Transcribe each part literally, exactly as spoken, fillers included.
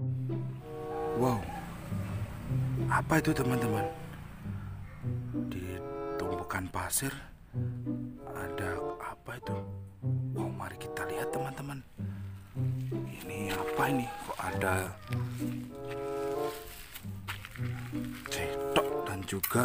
Wow, apa itu teman-teman? Di tumpukan pasir ada apa itu? Wow, mari kita lihat teman-teman. Ini apa ini? Kok ada cetok dan juga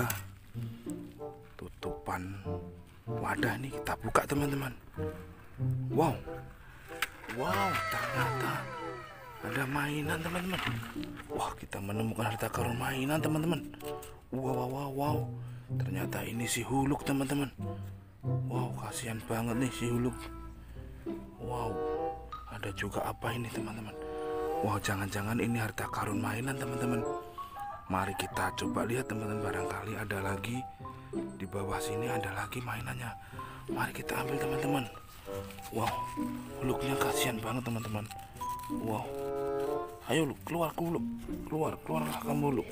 tutupan wadah nih. Kita buka teman-teman. Wow, wow, ternyata ada mainan teman-teman. Wah, kita menemukan harta karun mainan teman-teman. Wow, wow, wow, wow. Ternyata ini si Huluk teman-teman. Wow, kasihan banget nih si Huluk. Wow, ada juga apa ini teman-teman? Wow, jangan-jangan ini harta karun mainan teman-teman. Mari kita coba lihat teman-teman, barangkali ada lagi di bawah sini, ada lagi mainannya. Mari kita ambil teman-teman. Wow, Huluknya kasihan banget teman-teman. Wow, ayo Huluk, keluar Huluk, keluar, keluarlah kamu Huluk.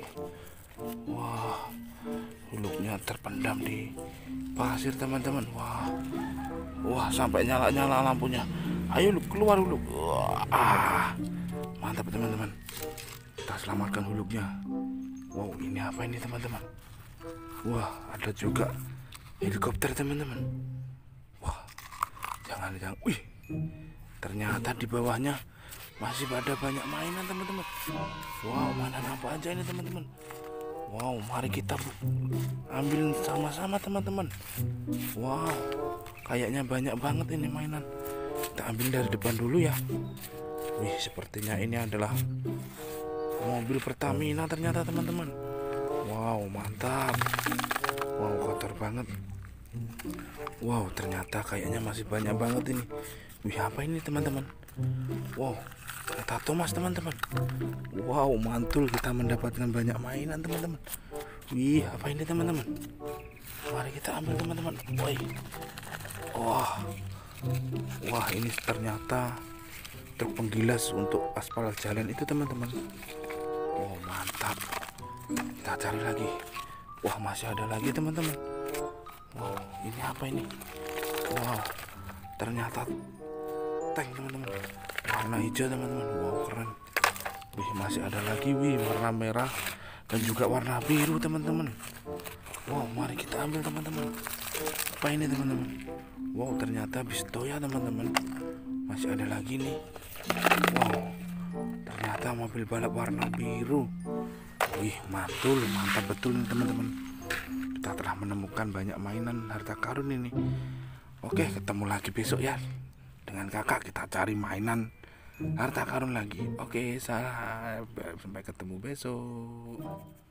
Wah, Huluknya terpendam di pasir teman-teman. Wah, wah, sampai nyala-nyala lampunya. Ayo Huluk, keluar Huluk. Wah, ah, mantap teman-teman. Kita selamatkan Huluknya. Wow, ini apa ini teman-teman? Wah, ada juga helikopter teman-teman. Wah, jangan-jangan, wih, ternyata di bawahnya masih ada banyak mainan teman-teman. Wow, mainan apa aja ini teman-teman? Wow, mari kita ambil sama-sama teman-teman. Wow, kayaknya banyak banget ini mainan. Kita ambil dari depan dulu ya. Wih, sepertinya ini adalah mobil Pertamina ternyata teman-teman. Wow, mantap. Wow, kotor banget. Wow, ternyata kayaknya masih banyak banget ini. Wih, apa ini teman-teman? Wow, kereta Thomas teman-teman. Wow, mantul, kita mendapatkan banyak mainan teman-teman. Wih, apa ini teman-teman? Mari kita ambil teman-teman. Wih, wah, wah, ini ternyata truk penggilas untuk aspal jalan itu teman-teman. Wow, mantap. Kita cari lagi. Wah, masih ada lagi teman-teman. Wow, ini apa ini? Wow, ternyata tank teman-teman, warna hijau teman-teman. Wow, keren. Wih, masih ada lagi, wih, warna merah dan juga warna biru teman-teman. Wow, mari kita ambil teman-teman. Apa ini teman-teman? Wow, ternyata Bisto ya teman-teman. Masih ada lagi nih. Wow, ternyata mobil balap warna biru. Wih, mantul, mantap betul nih teman-teman. Kita telah menemukan banyak mainan harta karun ini. Oke, ketemu lagi besok ya. Dengan kakak kita cari mainan harta karun lagi. Oke, sampai ketemu besok.